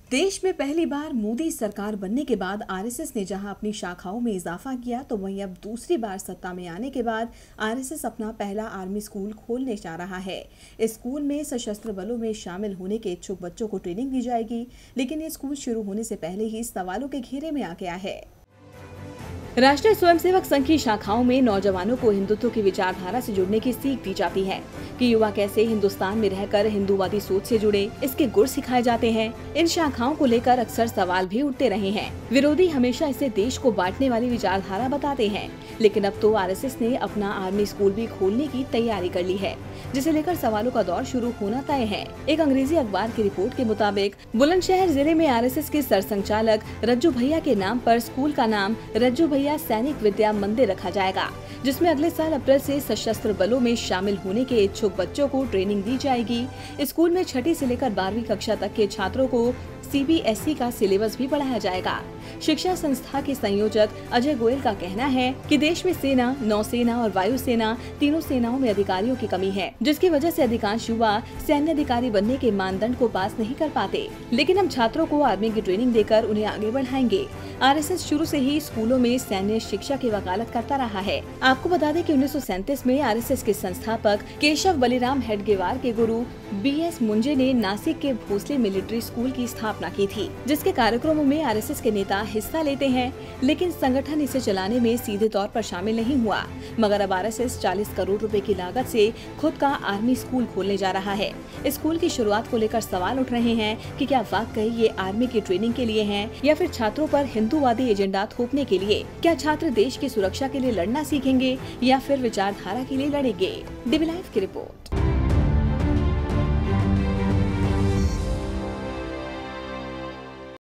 देश में पहली बार मोदी सरकार बनने के बाद आरएसएस ने जहां अपनी शाखाओं में इजाफा किया, तो वहीं अब दूसरी बार सत्ता में आने के बाद आरएसएस अपना पहला आर्मी स्कूल खोलने जा रहा है। इस स्कूल में सशस्त्र बलों में शामिल होने के इच्छुक बच्चों को ट्रेनिंग दी जाएगी, लेकिन ये स्कूल शुरू होने से पहले ही सवालों के घेरे में आ गया है। राष्ट्रीय स्वयंसेवक संघ की शाखाओं में नौजवानों को हिंदुत्व की विचारधारा से जुड़ने की सीख दी जाती है कि युवा कैसे हिंदुस्तान में रहकर हिंदूवादी सोच से जुड़े, इसके गुर सिखाए जाते हैं। इन शाखाओं को लेकर अक्सर सवाल भी उठते रहे हैं। विरोधी हमेशा इसे देश को बांटने वाली विचारधारा बताते हैं, लेकिन अब तो आरएसएस ने अपना आर्मी स्कूल भी खोलने की तैयारी कर ली है, जिसे लेकर सवालों का दौर शुरू होना तय है। एक अंग्रेजी अखबार की रिपोर्ट के मुताबिक बुलंदशहर जिले में आरएसएस के सरसंघचालक रज्जू भैया के नाम पर स्कूल का नाम रज्जू भैया सैनिक विद्या मंदिर रखा जाएगा, जिसमें अगले साल अप्रैल से सशस्त्र बलों में शामिल होने के इच्छुक बच्चों को ट्रेनिंग दी जाएगी। स्कूल में 6ठी से लेकर 12वीं कक्षा तक के छात्रों को सीबीएसई का सिलेबस भी पढ़ाया जाएगा। शिक्षा संस्था के संयोजक अजय गोयल का कहना है कि देश में सेना, नौसेना और वायुसेना तीनों सेनाओं में अधिकारियों की कमी है, जिसकी वजह से अधिकांश युवा सैन्य अधिकारी बनने के मानदंड को पास नहीं कर पाते। लेकिन हम छात्रों को आर्मी की ट्रेनिंग देकर उन्हें आगे बढ़ाएंगे। आरएसएस शुरू से ही स्कूलों में सैन्य शिक्षा की वकालत करता रहा है। आपको बता दें कि 1937 में आरएसएस के संस्थापक केशव बलिराम हेडगेवार के गुरु बीएस मुंजे ने नासिक के भोसले मिलिट्री स्कूल की स्थापना की थी, जिसके कार्यक्रमों में आरएसएस के नेता हिस्सा लेते हैं, लेकिन संगठन इसे चलाने में सीधे तौर पर शामिल नहीं हुआ। मगर अब आरएसएस 40 करोड़ रुपए की लागत से खुद का आर्मी स्कूल खोलने जा रहा है। स्कूल की शुरुआत को लेकर सवाल उठ रहे हैं कि क्या वाकई ये आर्मी की ट्रेनिंग के लिए है या फिर छात्रों पर हिंदूवादी एजेंडा थोपने के लिए। क्या छात्र देश की सुरक्षा के लिए लड़ना सीखेंगे या फिर विचारधारा के लिए लड़ेंगे? डीबी लाइव की रिपोर्ट।